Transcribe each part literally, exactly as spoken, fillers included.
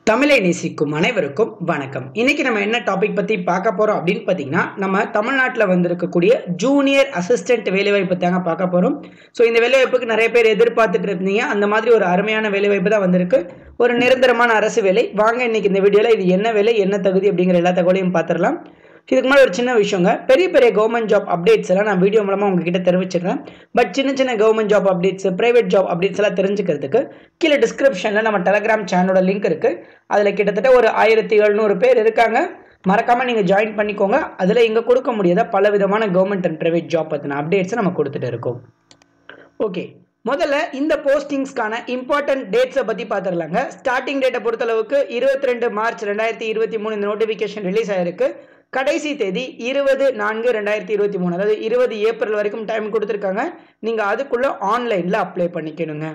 தமிழை நேசிக்கும் அனைவருக்கும் வணக்கம். இன்னைக்கு நம்ம என்ன டாபிக் பத்தி பார்க்க போறோம் அப்படின்னு பார்த்தீங்கன்னா, நம்ம தமிழ்நாட்டில் வந்திருக்கக்கூடிய ஜூனியர் அசிஸ்டன்ட் வேலைவாய்ப்பு தாங்க பார்க்க போறோம். ஸோ இந்த வேலைவாய்ப்புக்கு நிறைய பேர் எதிர்பார்த்துட்டு இருந்தீங்க. அந்த மாதிரி ஒரு அருமையான வேலைவாய்ப்பு தான் வந்திருக்கு. ஒரு நிரந்தரமான அரசு வேலை. வாங்க இன்னைக்கு இந்த வீடியோவில் இது என்ன வேலை, என்ன தகுதி அப்படிங்கிற எல்லா தகவலையும் பார்த்துடலாம். இதுக்கு முன்னாடி ஒரு சின்ன விஷயங்க, பெரிய பெரிய கவர்மெண்ட் ஜாப் அப்டேட்ஸ் எல்லாம் நான் வீடியோ மூலமாக உங்ககிட்ட தெரிவிச்சிடுறேன். பட் சின்ன சின்ன government job updates, private job updates எல்லாம் தெரிஞ்சுக்கிறதுக்கு கீழே டிஸ்கிரிப்ஷனில் நம்ம டெலகிராம் சேனலோட லிங்க் இருக்குது. அதில் கிட்டத்தட்ட ஒரு ஆயிரத்தி எழுநூறு பேர் இருக்காங்க. மறக்காமல் நீங்கள் ஜாயின் பண்ணிக்கோங்க. அதில் இங்கே கொடுக்க முடியாத பல விதமான கவர்மெண்ட் அண்ட் பிரைவேட் ஜாப் பற்றின அப்டேட்ஸை நம்ம கொடுத்துட்டு இருக்கோம். ஓகே, முதல்ல இந்த போஸ்டிங்ஸ்க்கான இம்பார்ட்டன்ட் டேட்ஸை பற்றி பார்த்துடலாங்க. ஸ்டார்டிங் டேட்டை பொறுத்தளவுக்கு இருபத்தி ரெண்டு மார்ச் ரெண்டாயிரத்தி இருபத்தி மூணு இந்த நோட்டிஃபிகேஷன் ரிலீஸ் ஆயிருக்கு. கடைசி தேதி இருபது நான்கு ரெண்டாயிரத்தி இருபத்தி மூணு, அதாவது இருபது ஏப்ரல் வரைக்கும் டைம் கொடுத்துருக்காங்க. நீங்கள் அதுக்குள்ளே ஆன்லைனில் அப்ளை பண்ணிக்கணுங்க.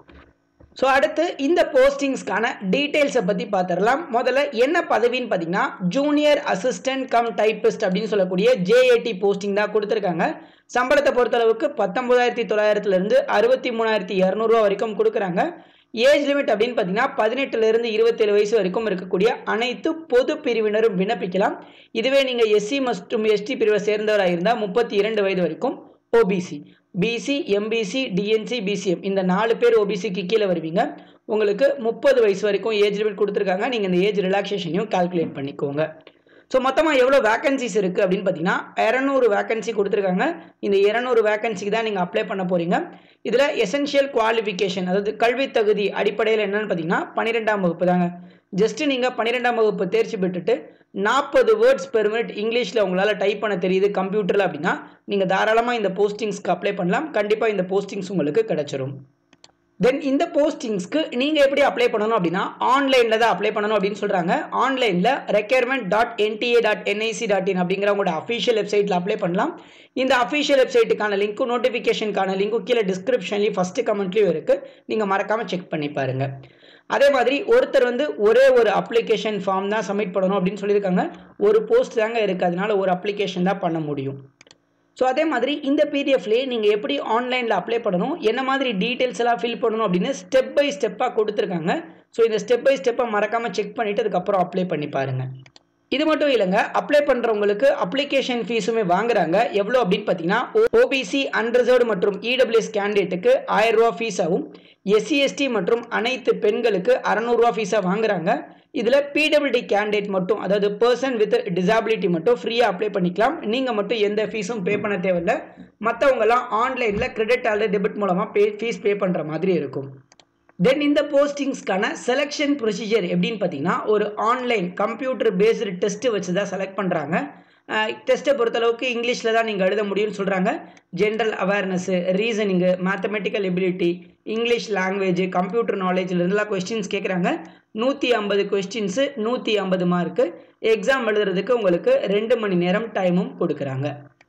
ஸோ அடுத்து இந்த போஸ்டிங்ஸ்க்கான டீட்டெயில்ஸை பற்றி பார்த்துடலாம். முதல்ல என்ன பதவின்னு பார்த்தீங்கன்னா, ஜூனியர் அசிஸ்டன்ட் கம் டைப்பிஸ்ட் அப்படின்னு சொல்லக்கூடிய ஜேஏடி போஸ்டிங் தான் கொடுத்துருக்காங்க. சம்பளத்தை பொறுத்தளவுக்கு பத்தொன்பதாயிரத்தி தொள்ளாயிரத்துலேருந்து அறுபத்தி மூணாயிரத்தி இரநூறுவா வரைக்கும் கொடுக்குறாங்க. ஏஜ் லிமிட் அப்படின்னு பார்த்தீங்கன்னா பதினெட்டுலேருந்து இருபத்தேழு வயசு வரைக்கும் இருக்கக்கூடிய அனைத்து பொது பிரிவினரும் விண்ணப்பிக்கலாம். இதுவே நீங்கள் எஸ்சி மற்றும் எஸ்டி பிரிவை சேர்ந்தவராக இருந்தால் முப்பத்தி இரண்டு வயது வரைக்கும், OBC, BC, MBC, DNC, BCM இந்த நாலு பேர் ஓபிசிக்கு கீழே வருவீங்க. உங்களுக்கு முப்பது வயசு வரைக்கும் ஏஜ் லிமிட் கொடுத்துருக்காங்க. நீங்கள் இந்த ஏஜ் ரிலாக்ஸேஷனையும் கால்குலேட் பண்ணிக்கோங்க. ஸோ மொத்தமாக எவ்வளோ வேகன்சிஸ் இருக்குது அப்படின்னு பார்த்தீங்கன்னா, இரநூறு வேகன்சி கொடுத்துருக்காங்க. இந்த இரநூறு வேகன்சிக்கு தான் நீங்கள் அப்ளை பண்ண போகிறீங்க. இதில் எசென்ஷியல் குவாலிஃபிகேஷன், அதாவது கல்வி தகுதி அடிப்படையில் என்னென்னு பார்த்தீங்கன்னா பன்னிரெண்டாம் வகுப்பு தாங்க. ஜஸ்ட்டு நீங்கள் பன்னிரெண்டாம் வகுப்பு தேர்ச்சி பெற்றுட்டு நாற்பது வேர்ட்ஸ் பெர் மினிட் இங்கிலீஷில் உங்களால் டைப் பண்ண தெரியுது கம்ப்யூட்டரில் அப்படின்னா நீங்கள் தாராளமாக இந்த போஸ்டிங்ஸ்க்கு அப்ளை பண்ணலாம். கண்டிப்பாக இந்த போஸ்டிங்ஸ் உங்களுக்கு கிடைச்சிரும். தென் இந்த போஸ்டிங்ஸ்க்கு நீங்கள் எப்படி அப்ளை பண்ணணும் அப்படின்னா, ஆன்லைனில் தான் அப்ளை பண்ணணும் அப்படின்னு சொல்கிறாங்க. ஆன்லைனில் recruitment dot NDA dot NIC dot in அப்படிங்கிற உங்களோட அஃபிஷியல் வெப்சைட்டில் அப்ளை பண்ணலாம். இந்த அஃபிஷியல் வெப்சைட்டுக்கான லிங்க்கும் நோட்டிஃபிகேஷனுக்கான லிங்க்கும் கீழே டிஸ்கிரிப்ஷன்லேயும் ஃபஸ்ட்டு கமெண்ட்லேயும் இருக்குது. நீங்கள் மறக்காமல் செக் பண்ணி பாருங்கள். அதே மாதிரி ஒருத்தர் வந்து ஒரே ஒரு அப்ளிகேஷன் ஃபார்ம் தான் சப்மிட் பண்ணணும் அப்படின்னு சொல்லியிருக்காங்க. ஒரு போஸ்ட் தாங்க இருக்குது, அதனால ஒரு அப்ளிகேஷன் தான் பண்ண முடியும். ஸோ அதே மாதிரி இந்த பிடிஎஃப்லேயே நீங்கள் எப்படி ஆன்லைனில் அப்ளை பண்ணணும், என்ன மாதிரி டீட்டெயில்ஸ் எல்லாம் ஃபில் பண்ணணும் அப்படின்னு ஸ்டெப் பை ஸ்டெப்பாக கொடுத்துருக்காங்க. ஸோ இந்த ஸ்டெப் பை ஸ்டெப்பை மறக்காமல் செக் பண்ணிவிட்டு அதுக்கப்புறம் அப்ளை பண்ணி பாருங்கள். இது மட்டும் இல்லைங்க, அப்ளை பண்ணுறவங்களுக்கு அப்ளிகேஷன் ஃபீஸுமே வாங்குறாங்க. எவ்வளோ அப்படின்னு பார்த்தீங்கன்னா, ஓபிசி, அன்ரிசர்வ்டு மற்றும் இடபிள்யூஎஸ் கேண்டிடேட்டுக்கு ஆயிரம் ரூபா ஃபீஸ் ஆகும். எஸ்சி எஸ்டி மற்றும் அனைத்து பெண்களுக்கு அறநூறுவா ஃபீஸாக வாங்குறாங்க. இதில் பிடபிள்யூடி கேண்டிடேட் மட்டும், அதாவது பர்சன் வித் டிசாபிலிட்டி மட்டும் ஃப்ரீயாக அப்ளை பண்ணிக்கலாம். நீங்கள் மட்டும் எந்த ஃபீஸும் பே பண்ண தேவையில்லை. மற்றவங்கலாம் ஆன்லைனில் கிரெடிட் அல்லது டெபிட் மூலமாக பே ஃபீஸ் பே பண்ணுற மாதிரி இருக்கும். தென் இந்த போஸ்டிங்ஸ்க்கான செலெக்ஷன் ப்ரொசீஜர் எப்படின்னு பார்த்தீங்கன்னா, ஒரு ஆன்லைன் கம்ப்யூட்டர் பேஸ்டு டெஸ்ட்டு வச்சு தான் செலக்ட் பண்ணுறாங்க. டெஸ்ட்டை பொறுத்தளவுக்கு இங்கிலீஷில் தான் நீங்கள் எழுத முடியும்னு சொல்கிறாங்க. General awareness, reasoning, mathematical ability, English language, computer நாலேஜில் இருந்தெல்லாம் கொஸ்டின்ஸ் கேட்குறாங்க. நூற்றி ஐம்பது கொஸ்டின்ஸு, நூற்றி ஐம்பது மார்க்கு. எக்ஸாம் எழுதுறதுக்கு உங்களுக்கு ரெண்டு மணி நேரம் டைமும் கொடுக்குறாங்க.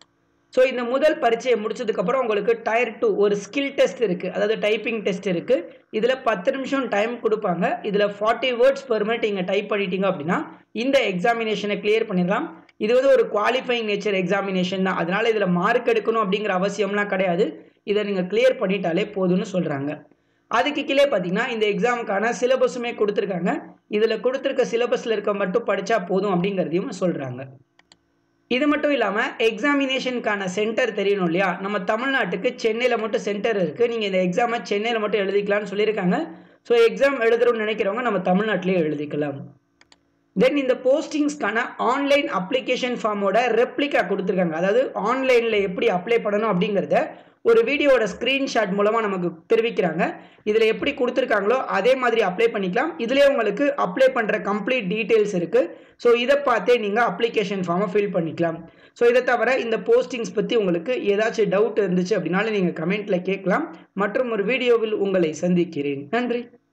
ஸோ இந்த முதல் பரீட்சையை முடிச்சதுக்கப்புறம் உங்களுக்கு டயர் டூ ஒரு ஸ்கில் டெஸ்ட் இருக்குது, அதாவது டைப்பிங் டெஸ்ட் இருக்குது. இதில் பத்து நிமிஷம் டைம் கொடுப்பாங்க. இதில் ஃபார்ட்டி வேர்ட்ஸ் பெர் மினிட் நீங்கள் டைப் பண்ணிட்டீங்க அப்படின்னா இந்த எக்ஸாமினேஷனை கிளியர் பண்ணிடலாம். இது வந்து ஒரு குவாலிஃபைங் நேச்சர் எக்ஸாமினேஷன் தான், அதனால் இதில் மார்க் எடுக்கணும் அப்படிங்கிற அவசியம்லாம் கிடையாது. இதை நீங்கள் கிளியர் பண்ணிட்டாலே போதும்னு சொல்கிறாங்க. அதுக்கு கீழே பார்த்தீங்கன்னா இந்த எக்ஸாமுக்கான சிலபஸுமே கொடுத்துருக்காங்க. இதில் கொடுத்துருக்க சிலபஸில் இருக்க மட்டும் படித்தா போதும் அப்படிங்கிறதையும் சொல்கிறாங்க. இது மட்டும் இல்லாமல் எக்ஸாமினேஷனுக்கான சென்டர் தெரியணும் இல்லையா, நம்ம தமிழ்நாட்டுக்கு சென்னையில் மட்டும் சென்டர் இருக்குது. நீங்கள் இந்த எக்ஸாமை சென்னையில் மட்டும் எழுதிக்கலாம்னு சொல்லியிருக்காங்க. ஸோ எக்ஸாம் எழுதுறோம்னு நினைக்கிறவங்க நம்ம தமிழ்நாட்டிலே எழுதிக்கலாம். தென் இந்த போஸ்டிங்ஸ்க்கான ஆன்லைன் அப்ளிகேஷன் ஃபார்மோட ரெப்ளிகா கொடுத்துருக்காங்க. அதாவது ஆன்லைனில் எப்படி அப்ளை பண்ணணும் அப்படிங்கிறத ஒரு வீடியோட ஸ்க்ரீன்ஷாட் மூலமாக நமக்கு தெரிவிக்கிறாங்க. இதில் எப்படி கொடுத்துருக்காங்களோ அதே மாதிரி அப்ளை பண்ணிக்கலாம். இதிலே உங்களுக்கு அப்ளை பண்ணுற கம்ப்ளீட் டீட்டெயில்ஸ் இருக்குது. ஸோ இதை பார்த்தே நீங்கள் அப்ளிகேஷன் ஃபார்மை ஃபில் பண்ணிக்கலாம். ஸோ இதை தவிர இந்த போஸ்டிங்ஸ் பற்றி உங்களுக்கு ஏதாச்சும் டவுட் இருந்துச்சு அப்படின்னாலும் நீங்கள் கமெண்ட்டில் கேட்கலாம். மற்றும் ஒரு வீடியோவில் உங்களை சந்திக்கிறேன். நன்றி.